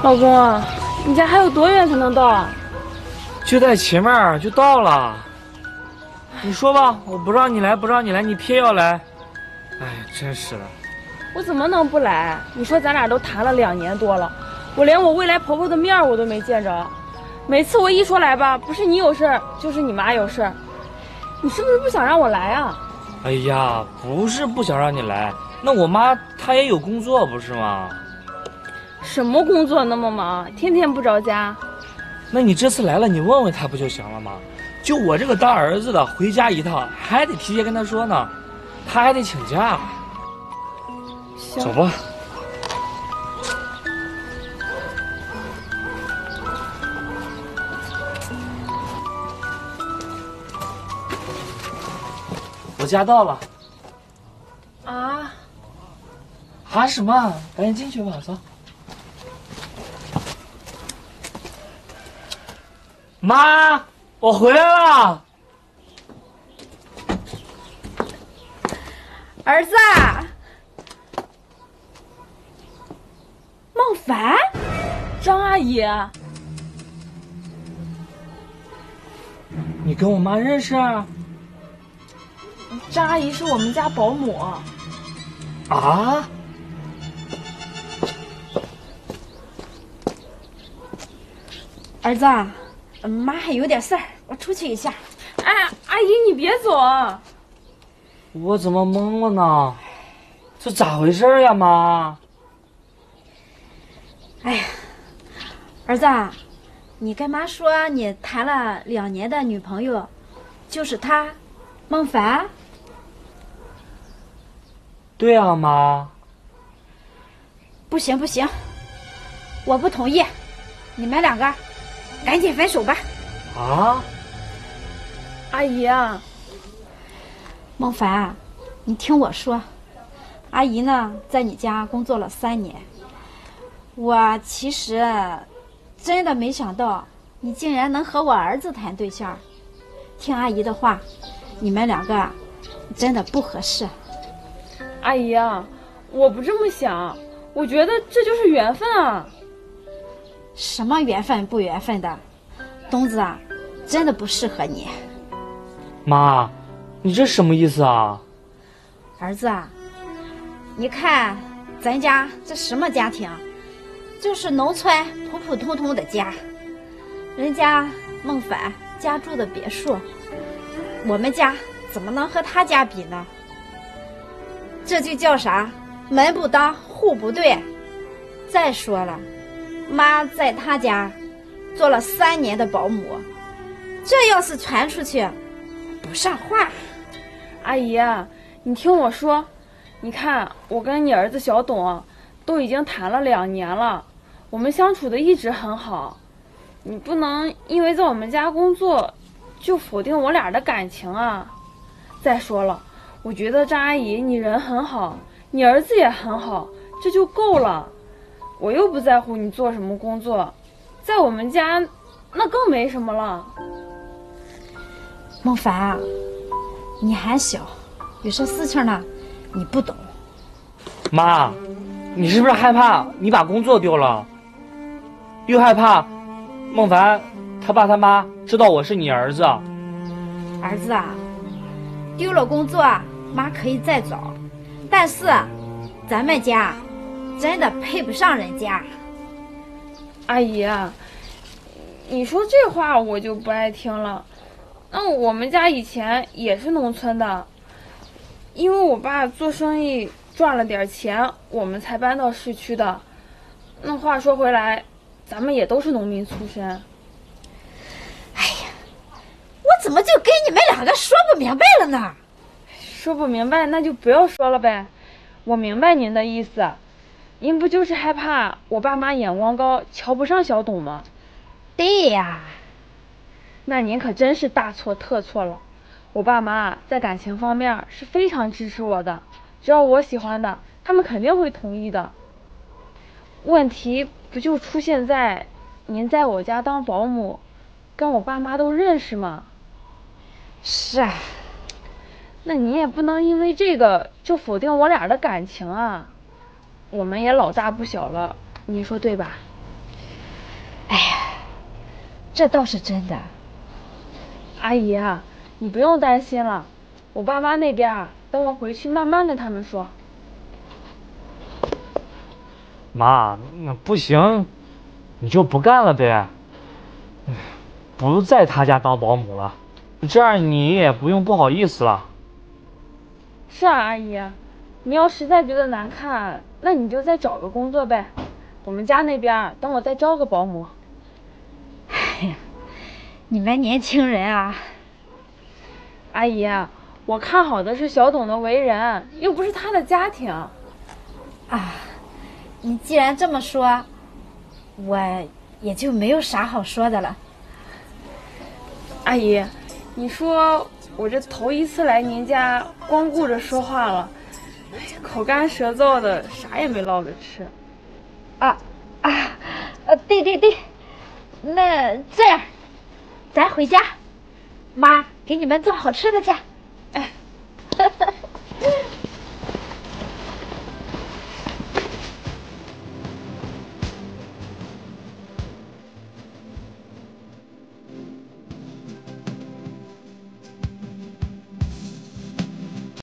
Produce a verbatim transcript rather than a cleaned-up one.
老公啊，你家还有多远才能到？ 就在前面就到了。你说吧，我不让你来，不让你来，你偏要来。哎，真是的。 我怎么能不来？你说咱俩都谈了两年多了，我连我未来婆婆的面我都没见着。每次我一说来吧，不是你有事儿，就是你妈有事儿。你是不是不想让我来啊？ 哎呀，不是不想让你来，那我妈她也有工作不是吗？ 什么工作那么忙，天天不着家？ 那你这次来了，你问问她不就行了吗？就我这个当儿子的，回家一趟还得提前跟她说呢，她还得请假。 行， 走吧。我家到了。 啊？ 啊什么？赶紧进去吧，走。妈，我回来了。 儿子，孟凡， 张阿姨， 你跟我妈认识啊？ 张阿姨是我们家保姆。 啊？ 儿子，妈还有点事儿，我出去一下。 哎，阿姨你别走啊！ 我怎么懵了呢？这咋回事呀，妈？ 哎呀，儿子，你跟妈说你谈了两年的女朋友，就是她，孟凡。 对啊，妈。 不行不行，我不同意，你们两个赶紧分手吧。 啊？ 阿姨啊， 孟凡，你听我说，阿姨呢在你家工作了三年，我其实真的没想到你竟然能和我儿子谈对象。听阿姨的话，你们两个真的不合适。 阿姨啊，我不这么想，我觉得这就是缘分啊。 什么缘分不缘分的，东子啊，真的不适合你。 妈，你这什么意思啊？ 儿子啊，你看咱家这什么家庭，就是农村普普通通的家，人家孟凡家住的别墅，我们家怎么能和他家比呢？这就叫啥？门不当户不对。再说了，妈在他家做了三年的保姆，这要是传出去，不上话。 阿姨啊，你听我说，你看我跟你儿子小董都已经谈了两年了，我们相处的一直很好，你不能因为在我们家工作就否定我俩的感情啊。再说了，我觉得张阿姨你人很好，你儿子也很好，这就够了。我又不在乎你做什么工作，在我们家那更没什么了。 孟凡啊，你还小，有些事情呢你不懂。 妈，你是不是害怕你把工作丢了，又害怕孟凡他爸他妈知道我是你儿子？ 儿子啊，丢了工作妈可以再找，但是咱们家真的配不上人家。 阿姨啊，你说这话我就不爱听了。那我们家以前也是农村的，因为我爸做生意赚了点钱，我们才搬到市区的。那话说回来，咱们也都是农民出身。 哎呀，我怎么就跟你们两个说不明白了呢？ 说不明白那就不要说了呗。我明白您的意思，您不就是害怕我爸妈眼光高，瞧不上小董吗？ 对呀。 那您可真是大错特错了。我爸妈在感情方面是非常支持我的，只要我喜欢的，他们肯定会同意的。问题不就出现在您在我家当保姆，跟我爸妈都认识吗？ 是啊。 那你也不能因为这个就否定我俩的感情啊。我们也老大不小了，你说对吧？ 哎呀，这倒是真的。 阿姨啊，你不用担心了，我爸妈那边等我回去慢慢跟他们说。 妈，那不行，你就不干了呗，不在他家当保姆了，这样你也不用不好意思了。 是啊，阿姨，你要实在觉得难看，那你就再找个工作呗。我们家那边等我再招个保姆。 哎呀，你们年轻人啊。 阿姨，我看好的是小董的为人，又不是他的家庭。 啊，你既然这么说，我也就没有啥好说的了。 阿姨，你说我这头一次来您家，光顾着说话了，口干舌燥的，啥也没捞着吃。 啊啊，呃，对对对，那这样，咱回家，妈给你们做好吃的去。